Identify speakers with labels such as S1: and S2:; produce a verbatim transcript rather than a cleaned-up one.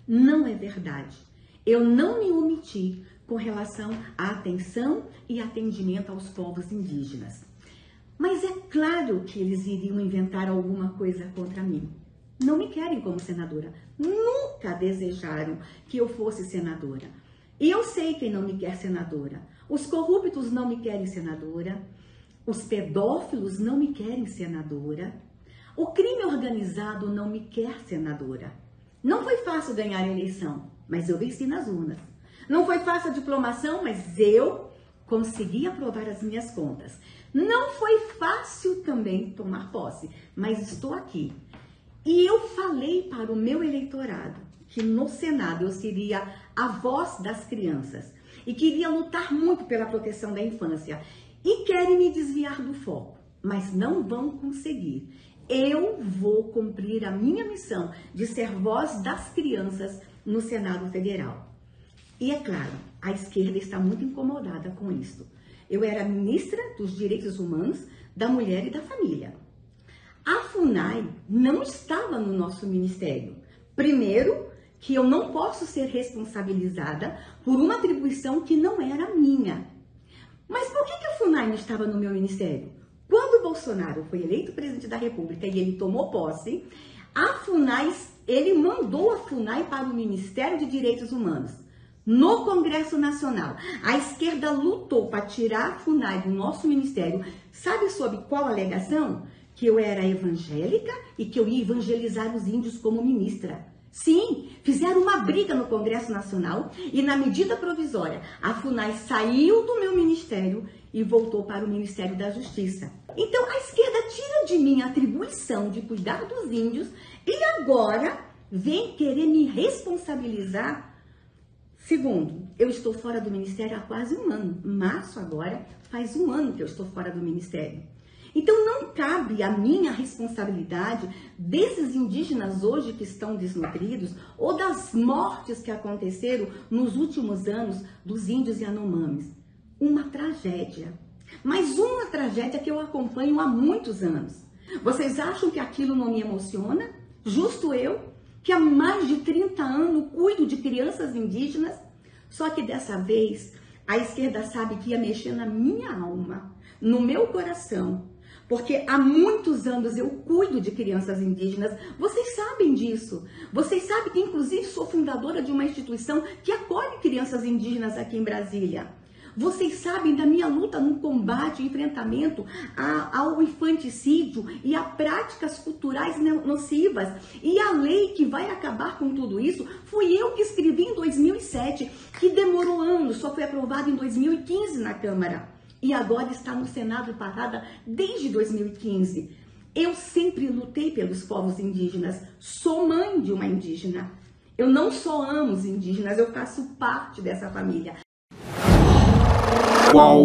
S1: Não é verdade. Eu não me omiti com relação à atenção e atendimento aos povos indígenas. Mas é claro que eles iriam inventar alguma coisa contra mim. Não me querem como senadora. Nunca desejaram que eu fosse senadora. E eu sei quem não me quer senadora. Os corruptos não me querem senadora. Os pedófilos não me querem senadora. O crime organizado não me quer senadora. Não foi fácil ganhar a eleição, mas eu venci nas urnas. Não foi fácil a diplomação, mas eu consegui aprovar as minhas contas. Não foi fácil também tomar posse, mas estou aqui. E eu falei para o meu eleitorado que no Senado eu seria a voz das crianças e queria lutar muito pela proteção da infância. E querem me desviar do foco, mas não vão conseguir. Eu vou cumprir a minha missão de ser voz das crianças no Senado Federal. E é claro, a esquerda está muito incomodada com isso. Eu era ministra dos Direitos Humanos, da Mulher e da Família. A FUNAI não estava no nosso ministério. Primeiro, que eu não posso ser responsabilizada por uma atribuição que não era minha. Mas por que que a FUNAI não estava no meu ministério? Quando o Bolsonaro foi eleito presidente da República e ele tomou posse, a FUNAI, ele mandou a FUNAI para o Ministério de Direitos Humanos. No Congresso Nacional, a esquerda lutou para tirar a FUNAI do nosso ministério. Sabe sob qual alegação? Que eu era evangélica e que eu ia evangelizar os índios como ministra. Sim, fizeram uma briga no Congresso Nacional e na medida provisória, a FUNAI saiu do meu ministério e voltou para o Ministério da Justiça. Então a esquerda tira de mim a atribuição de cuidar dos índios e agora vem querer me responsabilizar. Segundo, eu estou fora do ministério há quase um ano. Março agora faz um ano que eu estou fora do ministério. Então não cabe a minha responsabilidade desses indígenas hoje que estão desnutridos ou das mortes que aconteceram nos últimos anos dos índios Yanomamis. Uma tragédia. Mas uma tragédia que eu acompanho há muitos anos. Vocês acham que aquilo não me emociona? Justo eu, que há mais de trinta anos cuido de crianças indígenas, só que dessa vez a esquerda sabe que ia mexer na minha alma, no meu coração, porque há muitos anos eu cuido de crianças indígenas, vocês sabem disso, vocês sabem que inclusive sou fundadora de uma instituição que acolhe crianças indígenas aqui em Brasília. Vocês sabem da minha luta no combate e enfrentamento ao infanticídio e a práticas culturais nocivas. E a lei que vai acabar com tudo isso, fui eu que escrevi em dois mil e sete, que demorou anos, só foi aprovada em dois mil e quinze na Câmara. E agora está no Senado parada desde dois mil e quinze. Eu sempre lutei pelos povos indígenas, sou mãe de uma indígena. Eu não só amo os indígenas, eu faço parte dessa família.
S2: Qual